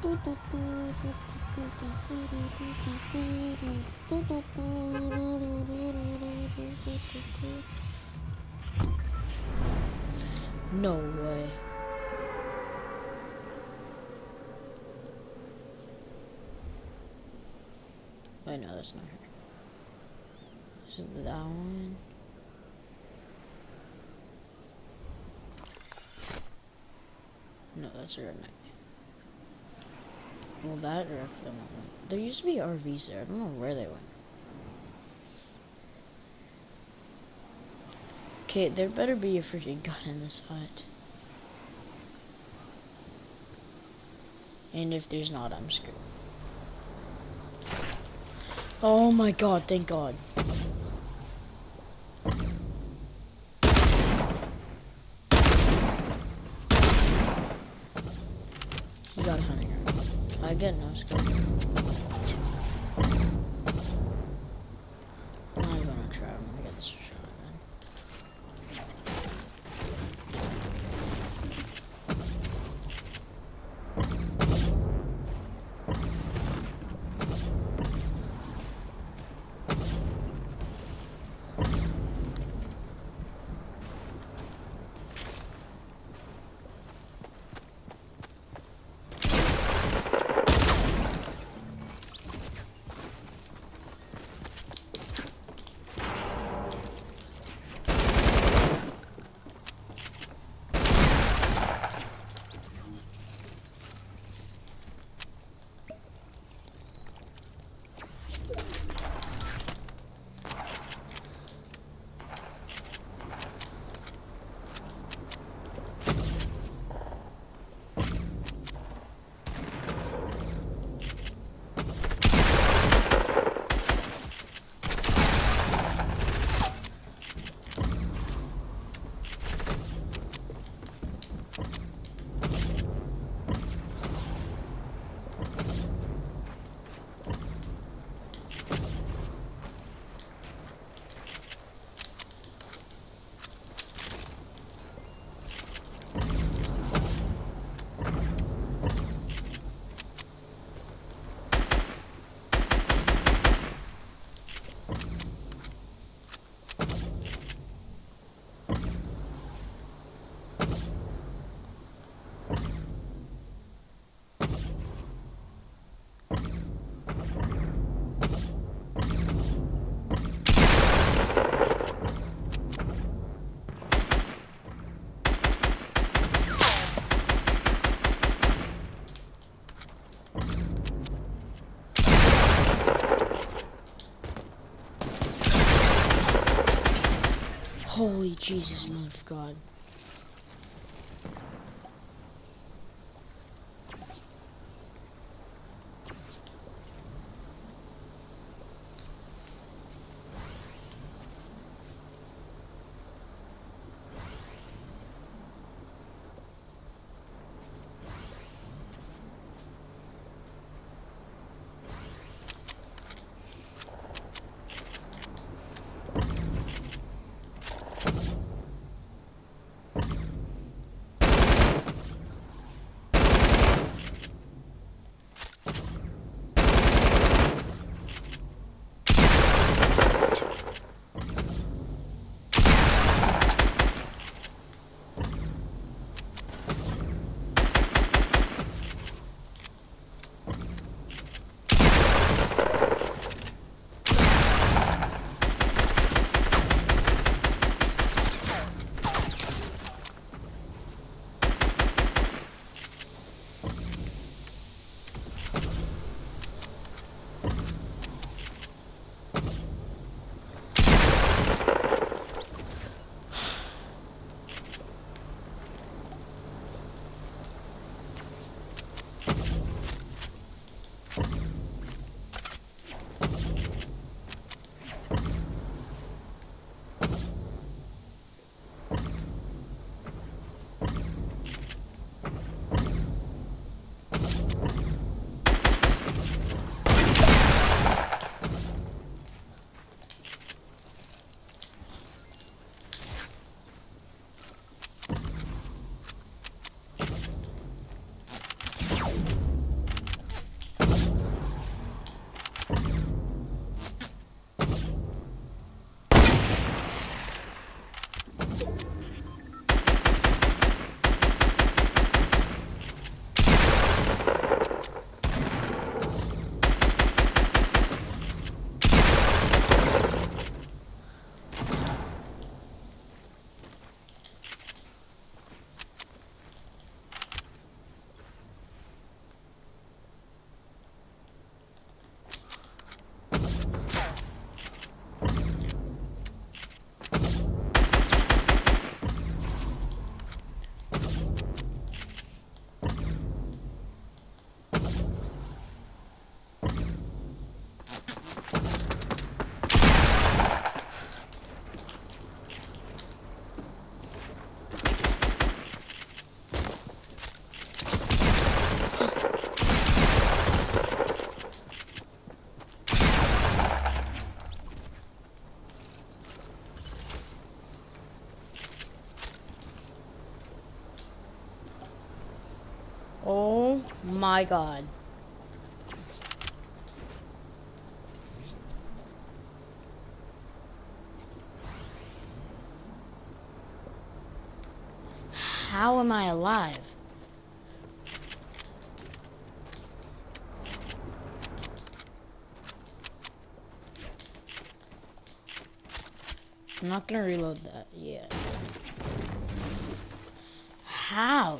No way. Wait, no, that's not her. Is it that one? No, that's her neck. Well, that wrecked them. There used to be RVs there. I don't know where they went. Okay, there better be a freaking gun in this hut. And if there's not, I'm screwed. Oh my god, thank god. You got a hunting rifle. I get no scope. I'm not gonna try, I'm gonna get this shotgun. Holy Jesus, mother of God. Oh my god. How am I alive? I'm not gonna reload that yet. How?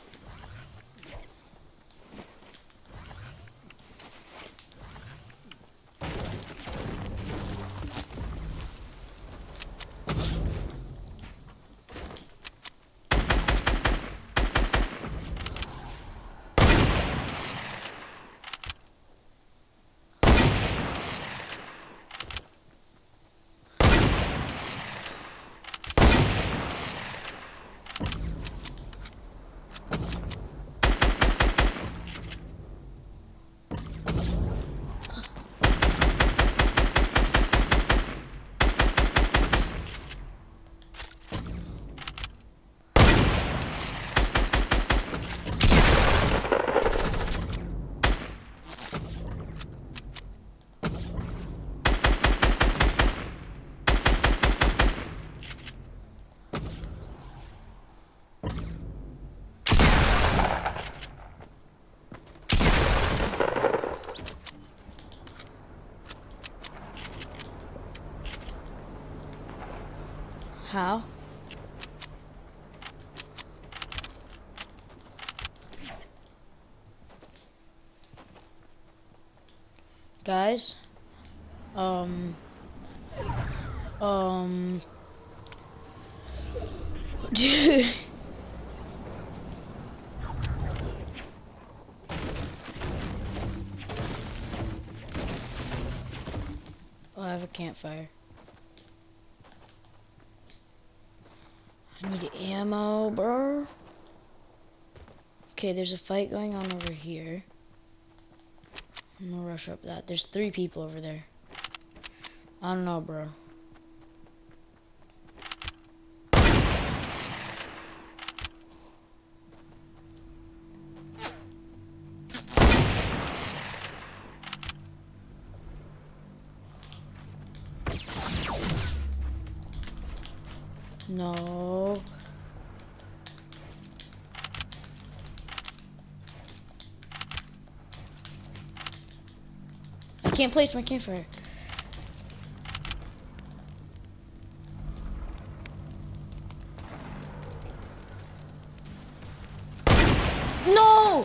How? Guys, dude. Oh, I have a campfire. I need ammo, bro. Okay, there's a fight going on over here. I'm gonna rush up that. There's 3 people over there. I don't know, bro. No. I can't place my campfire. No!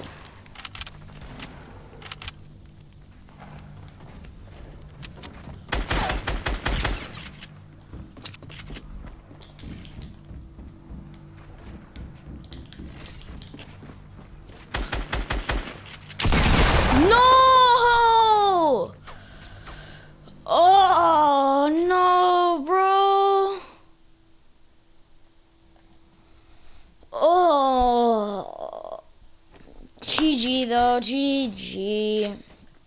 No! Oh, no, bro. Oh. GG, though. GG.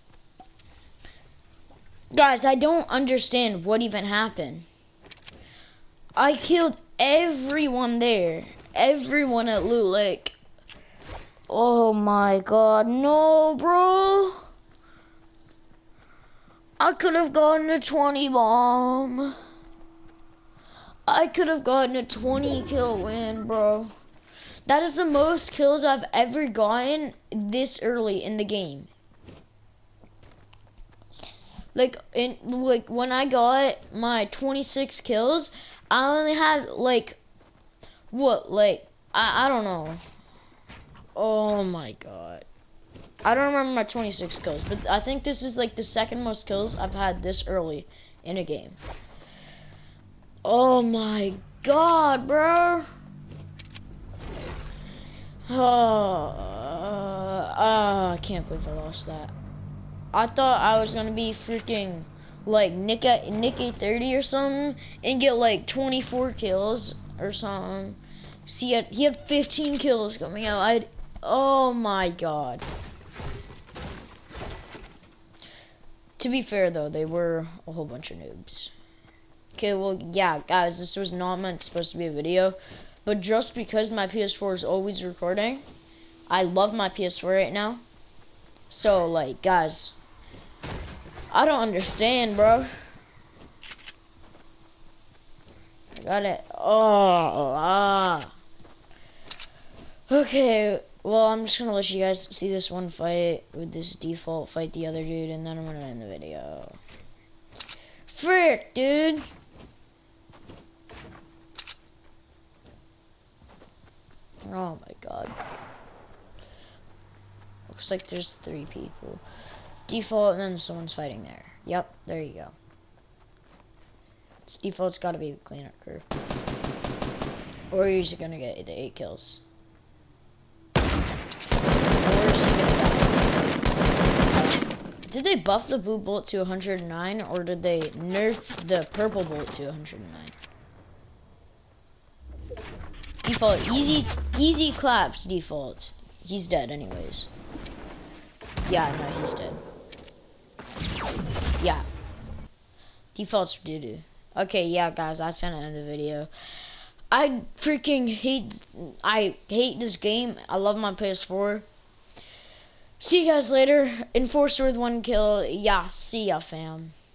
Guys, I don't understand what even happened. I killed everyone there. Everyone at Loot Lake. Oh my god, no, bro. I could have gotten a 20 bomb. I could have gotten a 20 kill win, bro. That is the most kills I've ever gotten this early in the game. Like when I got my 26 kills, I only had like I don't know. Oh my god. I don't remember my 26 kills, but I think this is like the second most kills I've had this early in a game. Oh my god, bro. I can't believe I lost that. I thought I was gonna be freaking like Nick 30 or something and get like 24 kills or something. See, he had 15 kills coming out. Oh my god. To be fair though, they were a whole bunch of noobs. Okay, well, yeah, guys, this was not supposed to be a video, but just because my PS4 is always recording, I love my PS4 right now. So, like, guys, I don't understand, bro. I got it. Okay, well, I'm just gonna let you guys see this one fight with this default, fight the other dude, and then I'm gonna end the video. Frick, dude! Oh my god. Looks like there's 3 people. Default, and then someone's fighting there. Yep, there you go. It's default's gotta be the cleanup crew. Or you're just gonna get the 8 kills. Did they buff the blue bullet to 109, or did they nerf the purple bullet to 109? Default, easy claps, default. He's dead anyways. Yeah, no, he's dead. Yeah. Default's doo-doo. Okay, yeah, guys, that's gonna end the video. I hate this game. I love my PS4. See you guys later. Enforcer with 1 kill. Yeah, see ya, fam.